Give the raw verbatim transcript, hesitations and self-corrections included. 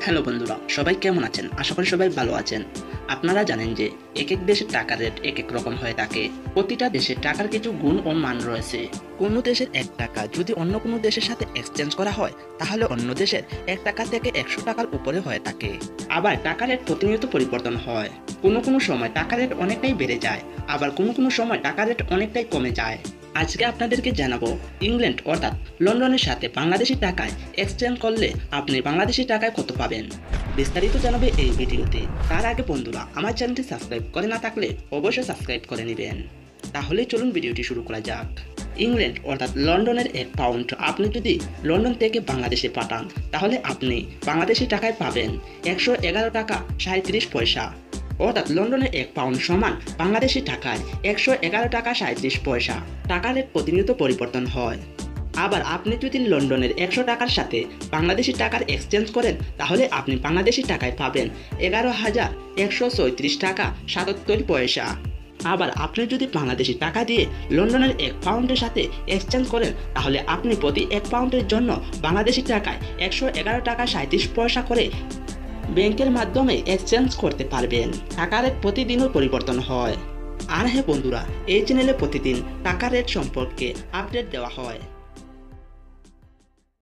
Hello বন্ধুরা, সবাই কেমন আছেন? আশা করি সবাই ভালো আছেন। আপনারা জানেন যে এক এক দেশের টাকার রেট এক এক রকম হয়ে থাকে। প্রতিটা দেশের টাকার কিছু গুণ ও মান রয়েছে। কোনো দেশের এক টাকা যদি অন্য কোনো দেশের সাথে এক্সচেঞ্জ করা হয়, তাহলে অন্য দেশের এক টাকা থেকে একশো টাকার উপরে হয়ে থাকে। আবার টাকার রেট প্রতিনিয়ত পরিবর্তন হয়। কোনো কোনো সময় টাকার রেট অনেকটাই বেড়ে যায়, আবার কোনো কোনো সময় টাকার রেট অনেকটাই কমে যায়। আজকে আপনাদেরকে জানাবো ইংল্যান্ড অর্থাৎ লন্ডনের সাথে বাংলাদেশি টাকায় এক্সচেঞ্জ করলে আপনি বাংলাদেশি টাকায় কত পাবেন। বিস্তারিত জানাবে এই ভিডিওতে। তার আগে বন্ধুরা, আমার চ্যানেলটি সাবস্ক্রাইব করে না থাকলে অবশ্যই সাবস্ক্রাইব করে নেবেন। তাহলে চলুন ভিডিওটি শুরু করা যাক। ইংল্যান্ড অর্থাৎ লন্ডনের এক পাউন্ড আপনি যদি লন্ডন থেকে বাংলাদেশে পাঠান, তাহলে আপনি বাংলাদেশি টাকায় পাবেন একশো এগারো টাকা সাঁত্রিশ পয়সা। অর্থাৎ লন্ডনের এক পাউন্ড সমান বাংলাদেশি টাকায় একশো এগারো টাকা সাঁত্রিশ পয়সা। টাকার রেট প্রতিনিয়ত পরিবর্তন হয়। আবার আপনি যদি লন্ডনের একশো টাকার সাথে বাংলাদেশি টাকার এক্সচেঞ্জ করেন, তাহলে আপনি বাংলাদেশি টাকায় পাবেন এগারো হাজার একশো চৌত্রিশ টাকা সাতাত্তর পয়সা। আবার আপনি যদি বাংলাদেশি টাকা দিয়ে লন্ডনের এক পাউন্ডের সাথে এক্সচেঞ্জ করেন, তাহলে আপনি প্রতি এক পাউন্ডের জন্য বাংলাদেশি টাকায় একশো এগারো টাকা সাঁত্রিশ পয়সা করে ব্যাংকের মাধ্যমে এক্সচেঞ্জ করতে পারবেন। টাকার রেট প্রতিদিনও পরিবর্তন হয়। আর হ্যাঁ বন্ধুরা, এই চ্যানেলে প্রতিদিন টাকার রেট সম্পর্কে আপডেট দেওয়া হয়।